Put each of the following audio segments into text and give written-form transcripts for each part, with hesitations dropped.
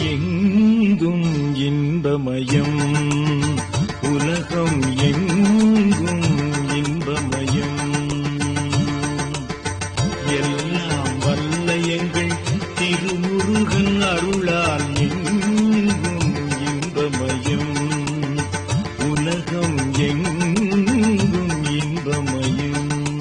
எங்கும் இன்பமயம் உலகம் எங்கும் இன்பமயம் எல்லாம் வல்ல எங்கள் திருமுருகன் அருளால் எங்கும் இன்பமயம் உலகம் எங்கும் இன்பமயம்.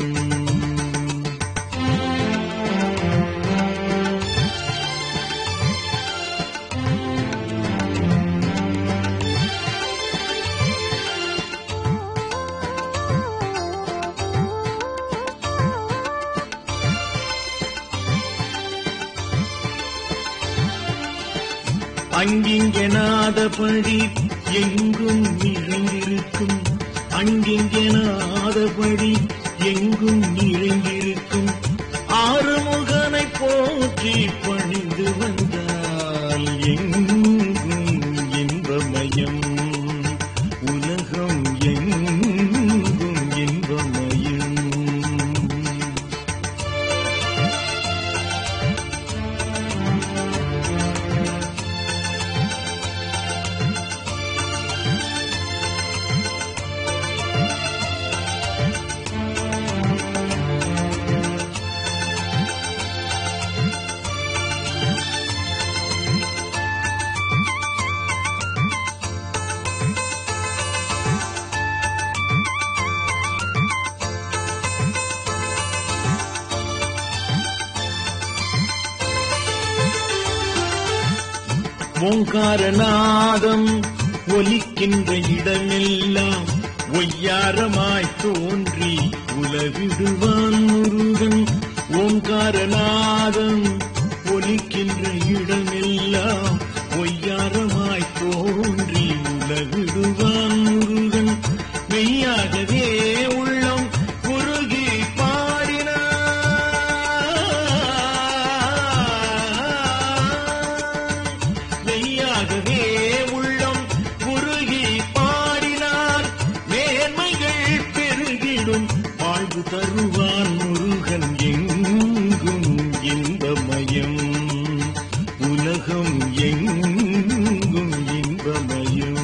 அங்கிங்கெனாதபடி எங்கும் நிறைந்திருக்கும் அங்கிங்கெனாதபடி எங்கும் நிறைந்திருக்கும் ஆறுமுகனை போற்றி பணிந்து வந்தால் எங்கும் இன்பமயம் உலகம் எங்கும் இன்பமயம். ஓங்காரநாதம் ஒலிக்கின்ற இடமெல்லாம் ஒய்யாரமாய் தோன்றி உலவிடுவான் முருகன். ஓங்காரநாதம் ஒலிக்கின்ற இடமெல்லாம் ஒய்யாரமாய் தோன்றி உலவிடுவான் முருகன். மெய்யாகவே உள்ளம் உருகி மெய்யாகவே உள்ளம் உருகி பாடினார் மேன்மைகள் பெருகிடும் வாழ்வு தருவான் முருகன். எங்கும் இன்பமயம் உலகம் எங்கும் இன்பமயம்.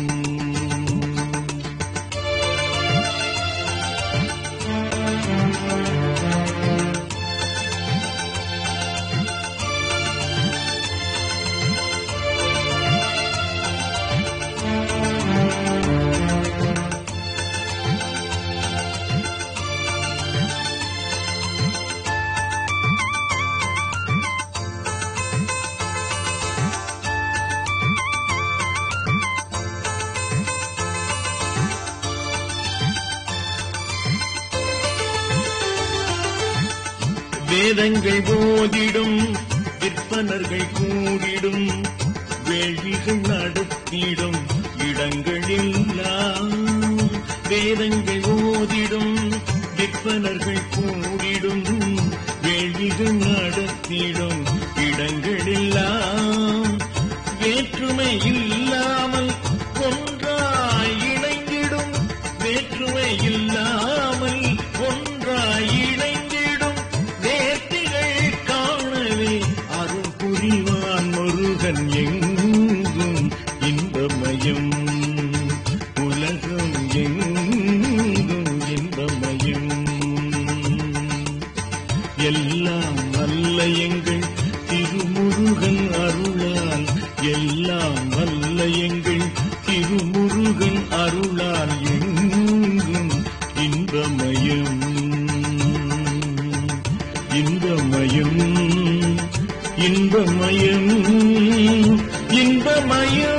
வேதங்கள் போதிடும் விற்பனர்கள் கூடிடும் வேள்விகள் நடத்திடும் இடங்களெல்லாம். வேதங்கள் போதிடும் விற்பனர்கள் கூடிடும் வேள்விகள் நடத்திடும் இடங்களெல்லாம். வேற்றுமை இல்லாமல் ஒன்றாய் இணைந்திடும் வேற்றுமை இல்லாமல் ஒன்றாய் இணைந்திடும் நேர்த்திகள் காணவே அருள் புரிவான் முருகன். எங்கும் இன்பமயம் உலகம் எங்கும் இன்பமயம். எல்லாம் வல்ல எங்கள் திருமுருகன் அருளால் எல்லாம் வல்ல எங்கள் திருமுருகன் அருளால் எங்கும் இன்பமயம் இன்பமயம் இன்பமயம் இன்பமயம்.